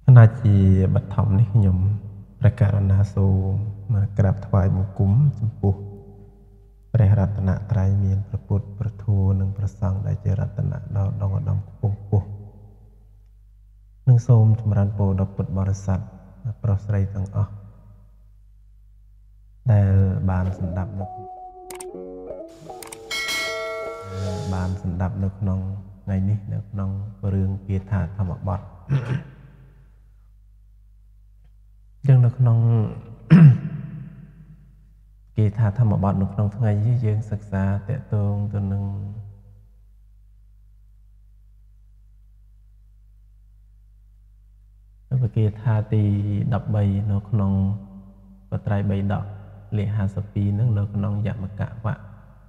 นาจีบัตรธรรมนี่ขยมประกาศนาโซมากราบถวายบุกุ้มจมปุព្រះរតនត្រ័យមានព្រះពុទ្ធព្រះធម៌និងព្រះសង្ឃដែលជារតនៈដល់ដងឧត្តមខ្ពង់ខ្ពស់និងសូមចម្រើនពរដល់ពុទ្ធបរិស័ទប្រុសស្រីទាំងអស់ដែលបានសម្ដាប់នៅក្នុងថ្ងៃនេះនៅក្នុងរឿងគាថាធម្មបទយើងនៅក្នុងគាថាធម្មបទនៅក្នុងថ្ងៃនេះយើងសិក្សាតកតងទៅនឹងគាថាទី13នៅក្នុងបត្រៃ3ដកលេខ52នឹងនៅក្នុងយកកវៈ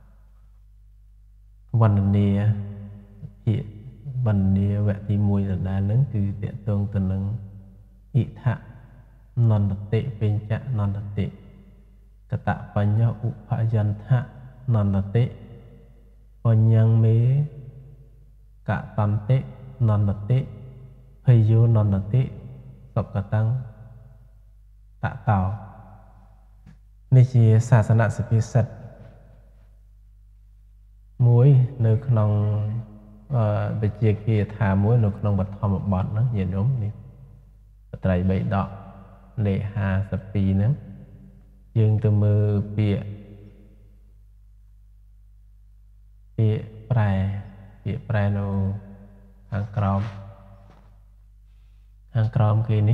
វណ្ណនាភាគវណ្ណនាវគ្គទី1ដដែលនឹងគឺតកតងទៅនឹងអិថៈនន្តតិពេញ្ចនន្តតិកតបញ្ញឧបយន្តៈនន្តតិបញ្ញមេកតន្តិនន្តតិភយោនន្តតិសុគតੰតតោនេះជាសាសនសុភាសិតមួយនៅក្នុងវិជាគាថាមួយនៅក្នុងបឋមបទហ្នឹងញាតិញោមនេះបត្រៃ3ដកលេខ52ហ្នឹងយើងទៅមើលពាក្យប្រែនៅខាងក្រោមគេនេះ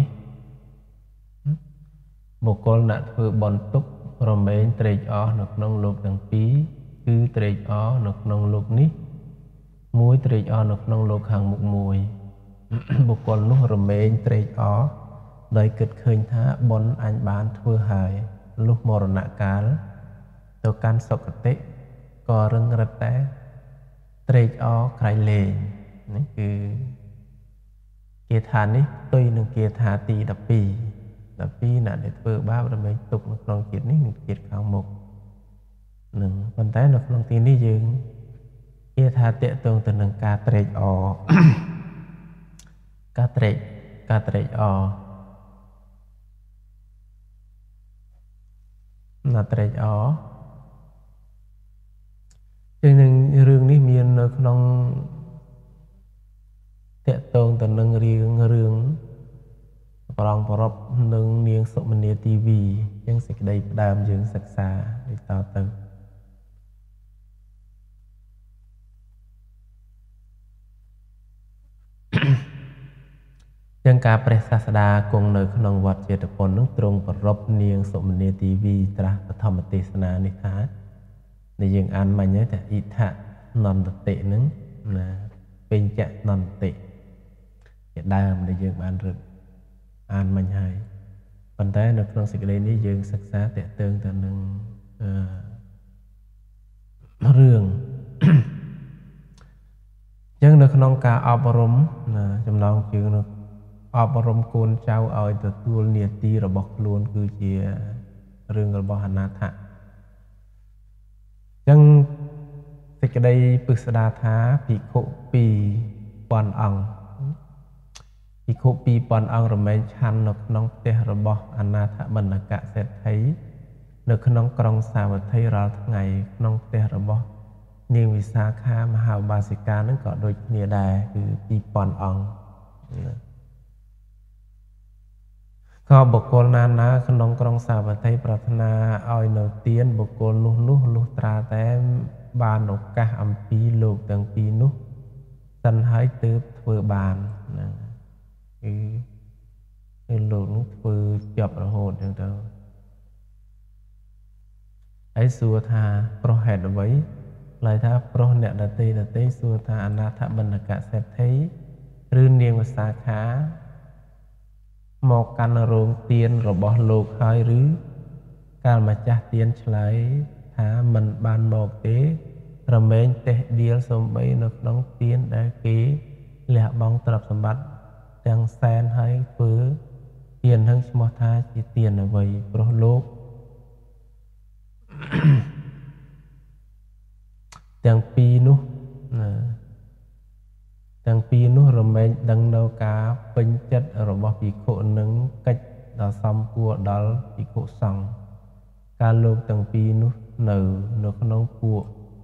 បុគ្គលអ្នកធ្វើបន់ទុក្ខរមែងត្រេកអរនៅក្នុងលោកទាំងពីរគឺត្រេកអរនៅក្នុងលោកនេះមួយត្រេកអរនៅក្នុងលោកខាងមុខមួយបុគ្គលនោះរមែងត្រេកអរដោយគិតឃើញថាបុណ្យអញបានធ្វើហើយលុះមរណកាលទៅកាន់សុគតិក៏រឹងរឹតតែត្រេកអរក្រៃលែងនេះគឺគាថានេះផ្ទុយនឹងគាថាទី12អ្នកដែលធ្វើបាបរមែងទុកនៅក្នុងជាតិនេះនិងជាតិខាងមុខនឹងប៉ុន្តែនៅក្នុងទីនេះយើងគាថាតេតងទៅនឹងការត្រេកអរការត្រេកអរណាត្រេកអរជាងនឹងរឿងនេះមាននៅក្នុងតេតងទៅនឹងរឿងប្រងប្រពនឹងនាងសុមនាទីវីជាងសេចក្តីផ្ដើមយើងសិក្សាដូចតទៅយ៉ាងការព្រះសាស្តាគង់នៅក្នុងវត្តចេតពុននឹងទ្រង់ប្រពនាងសុមនាទីវីត្រាស់បឋមទេសនានេះថាដែលយើងអានមិញហើយតែអ៊ីថៈនន្តតិនឹងណាពេញ្ចនន្តតិជាដើមដែលយើងបានរឹកអានមិញហើយប៉ុន្តែនៅក្នុងសេចក្តីនេះយើងសិក្សាតេតើងទៅនឹងរឿងចឹងនៅក្នុងការអប់រំចំណងជើងអប់រំកូនចៅឲ្យទទួលនាទីរបស់ខ្លួនគឺជារឿងរបស់អនាថៈចឹងសេចក្តីពិស្ដារថាភិក្ខុ 2000 អង្គភិក្ខុ 2000 អង្គរមែងឆាន់នៅក្នុងផ្ទះរបស់អនាថបណ្ឌកសេដ្ឋីនៅក្នុងក្រុងសាវត្ថីរាល់ថ្ងៃក្នុងផ្ទះរបស់នាងវិសាខាមហាឧបាសិកានឹងក៏ដូចគ្នាដែរគឺ 2000 អង្គក៏បុគ្គលណាក្នុងក្រុងសាវត្ថីប្រាថ្នាឲ្យនៅទានបុគ្គលនោះលុះត្រាតែបានឱកាសអំពីលោកទាំងពីរនោះសិនហើយទើបធ្វើបានហ្នឹងគឺលោកនោះធ្វើជាប់រហូតចឹងទៅហើយសួរថាប្រុសហេតុអ្វីឡើយថាប្រុសអ្នកដតីសួរថាអនាថបណ្ឌកសេដ្ឋីឬនាងវិសាខាមកកាន់រោងទានរបស់លោកហើយឬកាលម្ចាស់ទានឆ្លើយថាមិនបានមកទេរមែងតេះដៀលសំបីនៅក្នុងទានដែលគេលះបង់ទ្រព្យសម្បត្តិទាំងសែនហើយធ្វើទានហ្នឹងឈ្មោះថាជាទានអ្វីព្រោះលោកទាំងពីរពីនោះរមែងដឹងនៅការពេញចិត្តរបស់ភិក្ខុនឹងកិច្ចដ៏សំគួរដល់ភិក្ខុសង្ឃការលោកទាំងពីរនោះនៅក្នុងពួក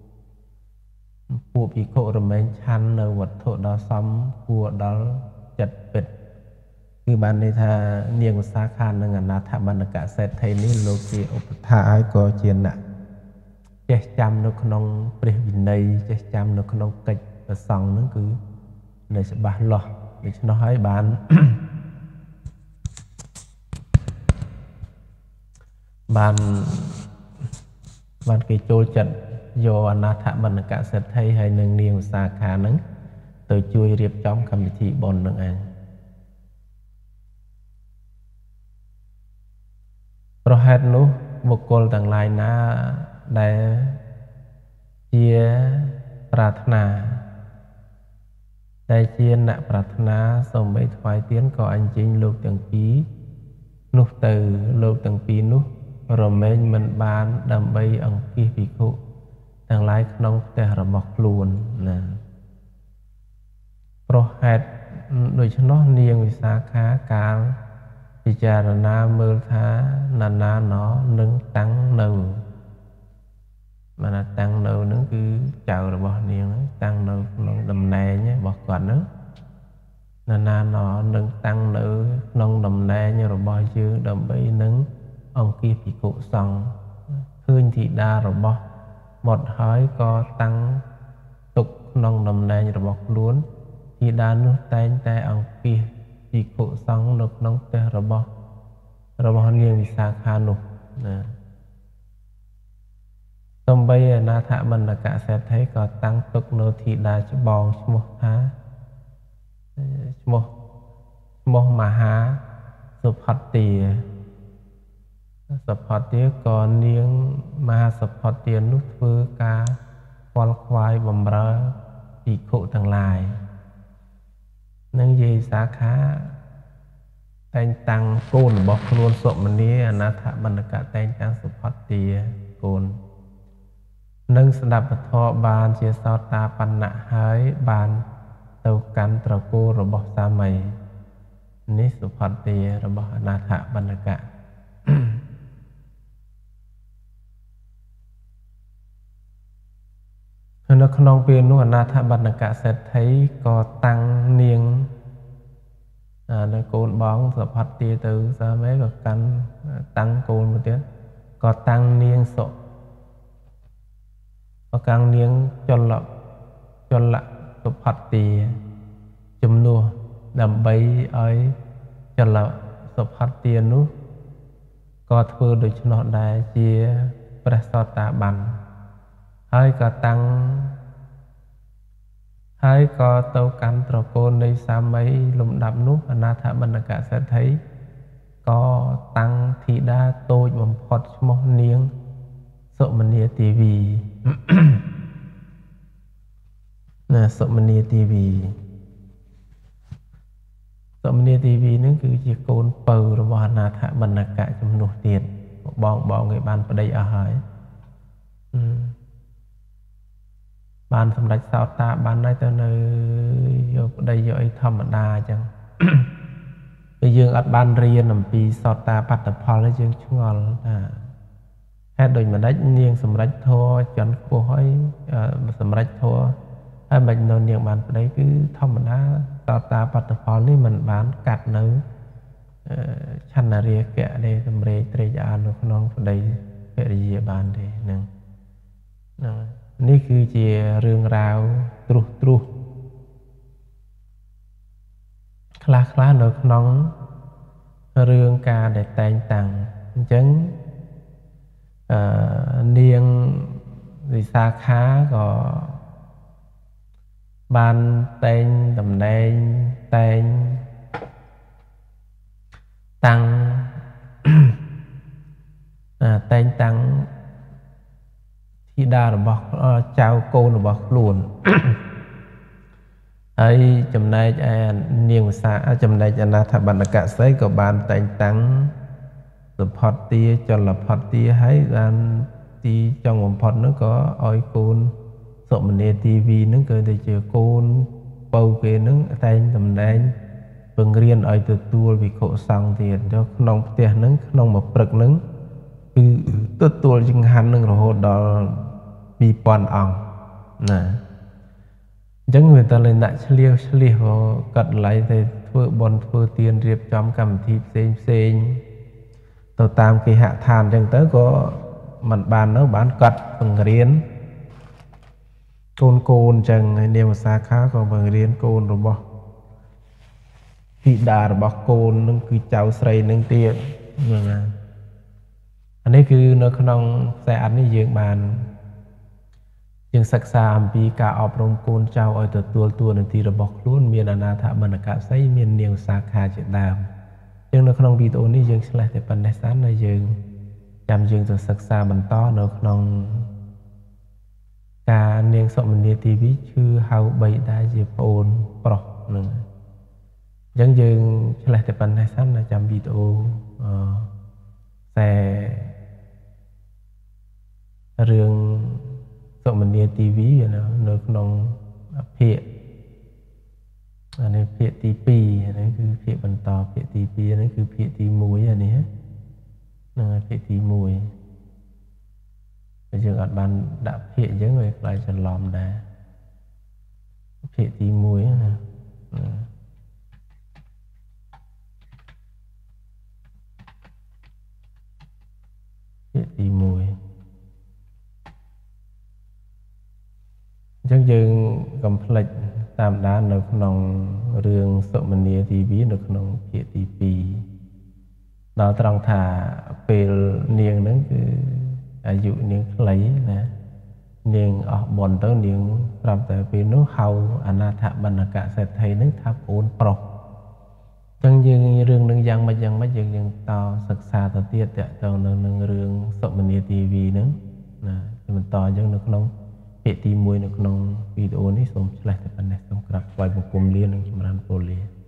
ភិក្ខុរមែងឆាន់នៅវត្ថុដ៏សំគួរដល់ចិត្តពិតគឺបានន័យថានាងវិសាខានិងអនាថបណ្ឌកសេដ្ឋីនេះលោកជាឧបថាឲ្យក៏ជាអ្នកចេះចាំនៅក្នុងព្រះវិន័យចេះចាំនៅក្នុងកិច្ចប្រសង្ឃហ្នឹងគឺនៅច្បាស់លាស់ដូច្នោះហើយបានគេចូលចិត្តយកអនាថបណ្ឌកសេដ្ឋីហើយនឹងនាងវិសាខាហ្នឹងទៅជួយរៀបចំកម្មវិធីបុណ្យនឹងឯងប្រហែលនោះបុគ្គលទាំងឡាយណាដែលជាប្រាថ្នាតែជាអ្នកប្រាថ្នាសូម្បីថ្វាយទានក៏អញ្ជើញលោកទាំងពីរនោះទៅលោកទាំងពីរនោះរមែងមិនបានដើម្បីអង្គាសភិក្ខុទាំងឡាយក្នុងផ្ទះរបស់ខ្លួនណាប្រហែលដូច្នោះនាងវិសាខាកាលពិចារណាមើលថាណាណាណនឹងតាំងនៅបានតាំងនៅនឹងគឺចៅរបស់នាងតាំងនៅក្នុងតំណែងរបស់គាត់នឹងណាណាណនឹងតាំងនៅក្នុងតំណែងរបស់យើងដើម្បីនឹងអង្គាសភិក្ខុសង្ឃឃើញធីតារបស់មកហើយក៏តាំងទុកក្នុងតំណែងរបស់ខ្លួនធីតានោះតែងតែអង្គាសភិក្ខុសង្ឃនៅក្នុងផ្ទះរបស់នាងវិសាខានោះណាសំបីអនាថបណ្ឌកសេដ្ឋីក៏តាំងទុកនៅធីតាច្បងឈ្មោះមហាសុផត្តាក៏នាងមហាសុផត្តានោះធ្វើការខ្វល់ខ្វាយបម្រើភិក្ខុទាំងឡាយនឹងយាយសាខាតែងតាំងកូនរបស់ខ្លួនសុមនីអនាថបណ្ឌកតែងតាំងសុផត្តាកូននឹងស្ដាប់ពធបានជាសោតាបណ្ណៈហើយបានទៅកាន់ត្រកូលរបស់សាមីនេះសុផត្តារបស់អនាថបណ្ឌកនៅក្នុងពេលនោះអនាថបណ្ឌកសេដ្ឋីក៏តាំងនាងនៅកូនបងសុផត្តាទៅសាមីក៏កាន់តាំងកូនមួយទៀតក៏តាំងនាងចលសុផត្តាជំនួសដើម្បីឲ្យចលសុផត្តានោះក៏ធ្វើដូច្នោះដែរជាព្រះសោតាបានហើយក៏ទៅកាន់ត្រកូលនៃសាមីលំដាប់នោះអនាថបណ្ឌកសេដ្ឋីក៏តាំងធីតាតូចបំផុតឈ្មោះនាងសុមនីទេវីណាសុមនីទេវីនឹងគឺជាកូនពៅរបស់អនាថបណ្ឌកជំនួសទៀតបងគេបានប្តីអស់ហើយបានសម្រេចសោតាបានហើយទៅនៅយកប្តីយកអីធម្មតាអញ្ចឹងពេលយើងអត់បានរៀនអំពីសោតាបត្តផលហើយយើងឆ្ងល់ថាហេតុដូចម្ដេចនាងសម្រេចធម៌ចន្ទខ្ពស់ហើយសម្រេចធម៌ហើយមិននៅនាងបានប្តីគឺធម្មតាសោតាបត្តផលនេះមិនបានកាត់នៅឆន្ទរាគៈដែលសម្រេចត្រេកអរនៅក្នុងប្តីភរិយាបានទេហ្នឹងនេះគឺជារឿងរ៉ាវត្រុសខ្លះនៅក្នុងរឿងការដែលតែងតាំងអញ្ចឹងនាងវិសាខាក៏បានតែងតំណែងតែងតាំងធីតារបស់ចៅកូនរបស់ខ្លួនហើយចំណែកឯនាងវិសាចំណែកអនាថបណ្ឌកស្រីក៏បានតែងតាំងសុផត្តាចលផត្តាហើយបានទីចុងបំផុតនោះក៏ឲ្យកូនសុមនីទេវីនឹងក៏ទៅជាកូន bầu cái nứng tay tầm đánh bằng riêng ở từ tua vì khổ sang tiền cho nông tiền nứng nông một bậc nứng cứ từ tua chừng hắn nứng rồi hồ đó bị bọn ong nè chẳng người ta lên lại liêu cật lại thì thưa bọn thưa tiền riệp trong cầm thịt xem tàu tam kỳ hạ than chẳng tới có mặt bàn nó bán cật bằng riêng côn chẳng hay niềm xa khá còn bằng riêng côn rồi bỏ thị đà rồi bỏ côn nó cứ cháu xây nâng tiền anh ấy cứ nó không xe ảnh ấy dưỡng bàn nhưng sắc xa vì cả ọp rong côn cháu ở từ tua nâng tì rồi bỏ luôn miền anh thả bằng cả xây miền niềm xa khá chuyện đàm nhưng nó không video này dưỡng sẽ lại thể phần này sáng này dưỡng chăm dưỡng từ sắc xa bằng to nó không cả niềng sọ mình đi tivi chứ hao bay đã dịp ôn pro nữa dân dương sẽ lại tập bản này sáng là chăm video xe riêng sọ mình đi tivi vậy nó được nông phiện anh ấy phiện tivi này cứ phiện bằng to phiện tivi này cứ phiện tì muối anh ấy nó phiện tì muối bây giờ các bạn đã phiện với người lại cho lòm đá phiện tí muối nè phiện tí muối chắc dừng cầm phạch tam đá nó nòng rương sợ mình nia tí ví nó nòng phiện tí phì đó trong thả phê niềng nâng cứอายุเนียงไหลนะเนียงออกบอลเต้าเนียงปรับแต่เป็นนู้เฮาอนาถบรรณกะเศรษฐีนึกทับโอนปลอกจังยังเรื่องนึงยังมายังต่อศึกษาต่อเตี้ยแต่ต่อนึงเรื่องสมณีทีวีนึงนะมันต่อยังนึกน้องเปตีมวยนึกน้องวิดีโอนี้สมฉลาดแต่ปัญญาสมกรับไว้บุกกลมเลี้ยงนึงจำรันโปรเลีย